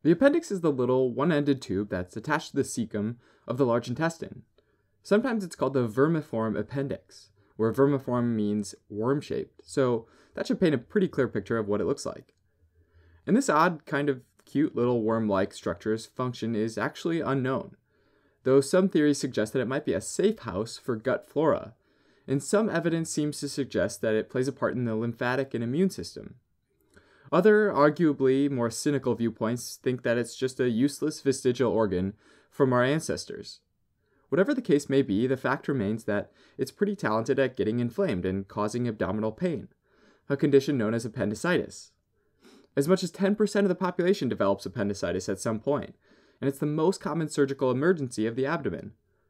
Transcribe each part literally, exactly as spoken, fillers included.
The appendix is the little one-ended tube that's attached to the cecum of the large intestine. Sometimes it's called the vermiform appendix, where vermiform means worm-shaped, so that should paint a pretty clear picture of what it looks like. And this odd, kind of cute little worm-like structure's function is actually unknown, though some theories suggest that it might be a safe house for gut flora, and some evidence seems to suggest that it plays a part in the lymphatic and immune system. Other, arguably more cynical viewpoints think that it's just a useless vestigial organ from our ancestors. Whatever the case may be, the fact remains that it's pretty talented at getting inflamed and causing abdominal pain, a condition known as appendicitis. As much as ten percent of the population develops appendicitis at some point, and it's the most common surgical emergency of the abdomen.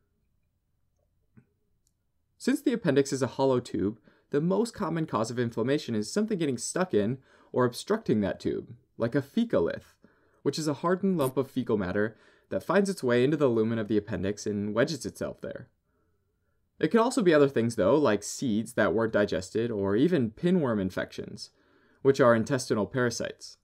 Since the appendix is a hollow tube, the most common cause of inflammation is something getting stuck in or obstructing that tube, like a fecalith, which is a hardened lump of fecal matter that finds its way into the lumen of the appendix and wedges itself there. It could also be other things though, like seeds that weren't digested, or even pinworm infections, which are intestinal parasites.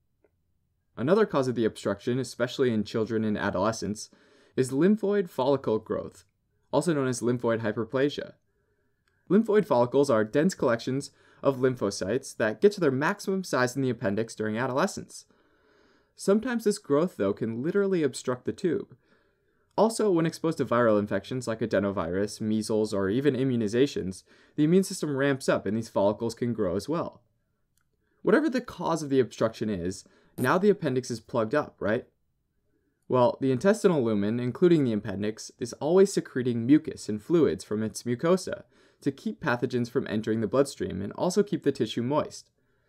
Another cause of the obstruction, especially in children and adolescents, is lymphoid follicle growth, also known as lymphoid hyperplasia. Lymphoid follicles are dense collections of lymphocytes that get to their maximum size in the appendix during adolescence. Sometimes this growth, though, can literally obstruct the tube. Also, when exposed to viral infections like adenovirus, measles, or even immunizations, the immune system ramps up and these follicles can grow as well. Whatever the cause of the obstruction is, now the appendix is plugged up, right? Well, the intestinal lumen, including the appendix, is always secreting mucus and fluids from its mucosa to keep pathogens from entering the bloodstream and also keep the tissue moist.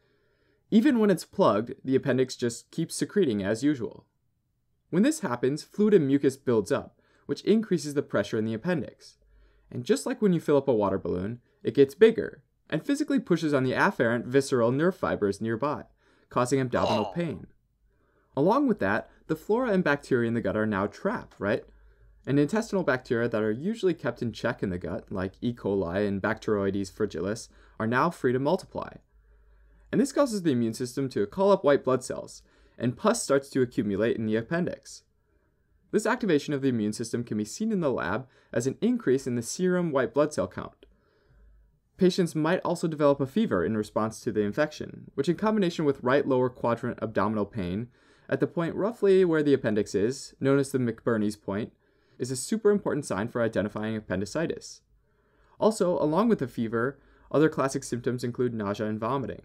Even when it's plugged, the appendix just keeps secreting as usual. When this happens, fluid and mucus builds up, which increases the pressure in the appendix. And just like when you fill up a water balloon, it gets bigger and physically pushes on the afferent visceral nerve fibers nearby, causing abdominal pain. Along with that, the flora and bacteria in the gut are now trapped, right? And intestinal bacteria that are usually kept in check in the gut, like E. coli and Bacteroides fragilis, are now free to multiply. And this causes the immune system to call up white blood cells, and pus starts to accumulate in the appendix. This activation of the immune system can be seen in the lab as an increase in the serum white blood cell count. Patients might also develop a fever in response to the infection, which in combination with right lower quadrant abdominal pain, at the point roughly where the appendix is, known as the McBurney's point, is a super important sign for identifying appendicitis. Also, along with the fever, other classic symptoms include nausea and vomiting.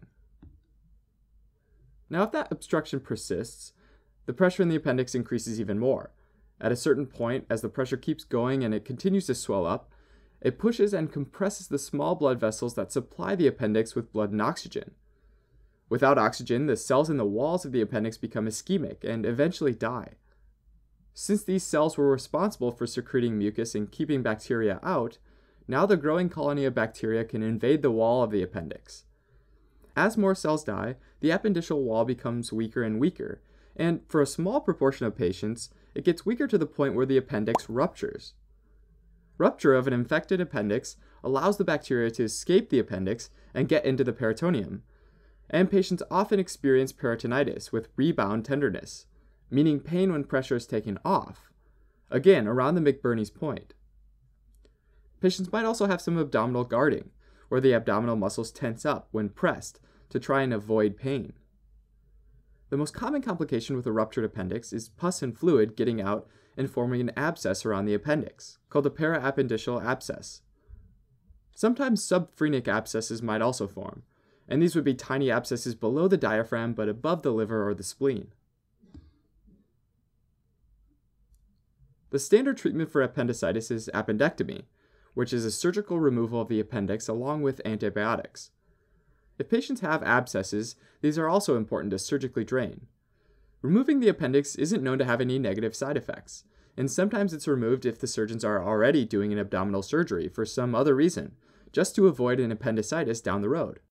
Now, if that obstruction persists, the pressure in the appendix increases even more. At a certain point, as the pressure keeps going and it continues to swell up, it pushes and compresses the small blood vessels that supply the appendix with blood and oxygen. Without oxygen, the cells in the walls of the appendix become ischemic and eventually die. Since these cells were responsible for secreting mucus and keeping bacteria out, now the growing colony of bacteria can invade the wall of the appendix. As more cells die, the appendiceal wall becomes weaker and weaker, and for a small proportion of patients, it gets weaker to the point where the appendix ruptures. Rupture of an infected appendix allows the bacteria to escape the appendix and get into the peritoneum, and patients often experience peritonitis with rebound tenderness, meaning pain when pressure is taken off, again around the McBurney's point. Patients might also have some abdominal guarding, where the abdominal muscles tense up when pressed to try and avoid pain. The most common complication with a ruptured appendix is pus and fluid getting out and forming an abscess around the appendix, called a paraappendiceal abscess. Sometimes subphrenic abscesses might also form, and these would be tiny abscesses below the diaphragm but above the liver or the spleen. The standard treatment for appendicitis is appendectomy, which is a surgical removal of the appendix along with antibiotics. If patients have abscesses, these are also important to surgically drain. Removing the appendix isn't known to have any negative side effects, and sometimes it's removed if the surgeons are already doing an abdominal surgery for some other reason, just to avoid an appendicitis down the road.